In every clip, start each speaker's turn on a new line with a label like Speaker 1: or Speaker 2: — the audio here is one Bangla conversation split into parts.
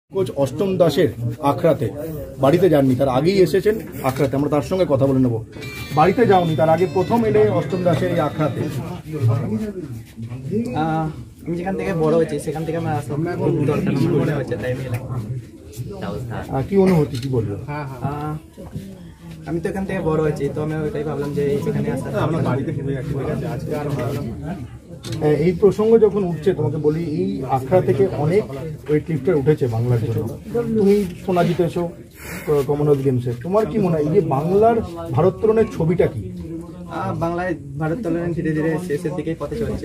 Speaker 1: কোচ অষ্টম দাসের আখড়াতে বাড়িতে যাননি, তার আগেই এসেছেন আখড়াতে। আমরা তার সঙ্গে কথা বলে নেব। বাড়িতে যাওনি, তার আগে প্রথম এলে অষ্টম দাসের এই আখড়াতে।
Speaker 2: আমি যেখান থেকে বড় হয়েছি সেখান থেকে আমার আসা খুব দরকার মনে হচ্ছে, তাই আমি এলাম।
Speaker 1: কি অনুভূতি, কি বলবো?
Speaker 2: আমি তো এখান থেকে বড় হয়েছি, তো আমি ওইটাই ভাবলাম যে এখানে আসা
Speaker 3: আমরা বাড়িতে ফিরে যাচ্ছি আজকে আর ভাবলাম।
Speaker 1: এই প্রসঙ্গ যখন উঠছে, তোমাকে বলি এই আখড়া থেকে অনেক ওয়েট লিফটার উঠেছে বাংলার জন্য। তুমি সোনা জিতেছো কমনওয়েলথ গেমসে, তোমার কি মনে হয় এই যে বাংলার ভারোত্তোলনের ছবিটা কি?
Speaker 2: বাংলায় ভারোত্তোলন ধীরে ধীরে শেষের দিকেই পথে চলছে।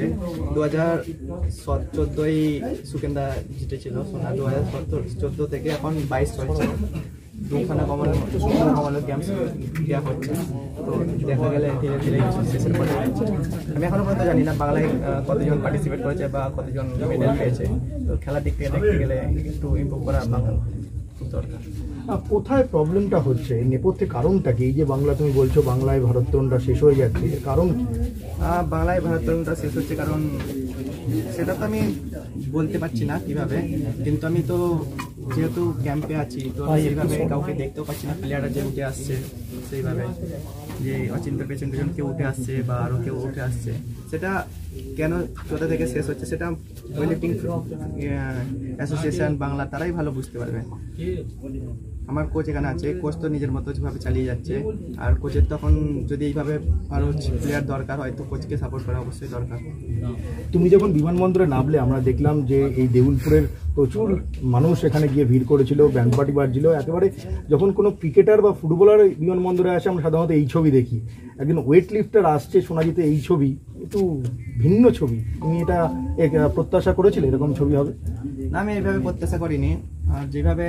Speaker 2: 2014 সুকেন্দা জিতেছিল সোনা, 2014 থেকে এখন 22 চলছে। দুখানা কমনওয়েলথ গেমস দেওয়া হচ্ছে, তো দেখা গেলে ধীরে ধীরে শেষের পথে চলছে। আমি এখনো পর্যন্ত জানি না বাংলায় কতজন পার্টিসিপেট করেছে বা কতজন মেডেল পেয়েছে। তো খেলার দিক থেকে দেখতে গেলে একটু ইমপ্রুভ করা বাংলা খুব দরকার।
Speaker 1: কোথায় প্রবলেমটা হচ্ছে, এই নেপথ্যে কারণটা কি? এই যে বাংলা তুমি বলছো বাংলায় ভারোত্তোলনটা শেষ হয়ে যাচ্ছে, এর কারণ কি?
Speaker 2: বাংলায় ভারোত্তোলনটা শেষ হচ্ছে কারণ সেটা তো আমি বলতে পারছি না কিভাবে, কিন্তু আমি তো যেহেতু ক্যাম্পে আছি, তো আমি সেইভাবে কাউকে দেখতেও পাচ্ছি না। প্লেয়াররা যে উঠে আসছে সেইভাবে, যে অচিন্ত পেছন পেছন কেউ উঠে আসছে বা আরও কেউ উঠে আসছে, সেটা কেন কোথা থেকে শেষ হচ্ছে সেটা ওয়েটলিফটিং অ্যাসোসিয়েশন বাংলা তারাই ভালো বুঝতে পারবে। আমার কোচ এখানে আছে, কোচ তো নিজের মতো যেভাবে চালিয়ে যাচ্ছে, আর কোচের তখন যদি এইভাবে আরও প্লেয়ার দরকার হয় তো কোচকে সাপোর্ট করা অবশ্যই দরকার।
Speaker 1: তুমি যখন বিমানবন্দরে নামলে আমরা দেখলাম যে এই দেউলপুরের প্রচুর মানুষ এখানে গিয়ে ভিড় করেছিল, ব্যান্ড পার্টি বাজছিল একেবারে। যখন কোনো ক্রিকেটার বা ফুটবলার বিমানবন্দরে আসে আমরা সাধারণত এই ছবি দেখি, একজন ওয়েট লিফটার আসছে সোনাজিতে, এই ছবি একটু ভিন্ন ছবি। তুমি এটা প্রত্যাশা করেছিলে এরকম ছবি হবে?
Speaker 2: না, আমি এইভাবে প্রত্যাশা করিনি। আর যেভাবে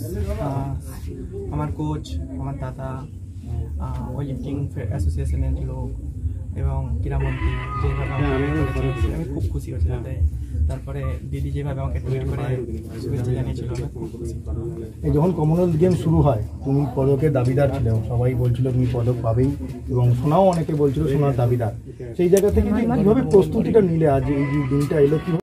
Speaker 2: আমার কোচ, আমার দাদা, ওয়েটলিফটিং অ্যাসোসিয়েশনের লোক এবং ক্রীড়ামন্ত্রী যেভাবে আমি খুব খুশি হয়েছি তাতে। তারপরে দিদি যেভাবে আমাকে টুইট করে শুভেচ্ছা জানিয়েছিল, আমি খুব খুশি।
Speaker 1: যখন কমনওয়েলথ গেম শুরু হয় তুমি পদকের দাবিদার ছিলে, সবাই বলছিল তুমি পদক পাবেই এবং সোনাও অনেকে বলছিল সোনার দাবিদার। সেই জায়গা থেকে কিভাবে প্রস্তুতিটা নিলে আজ এই যে দিনটা এলো, কি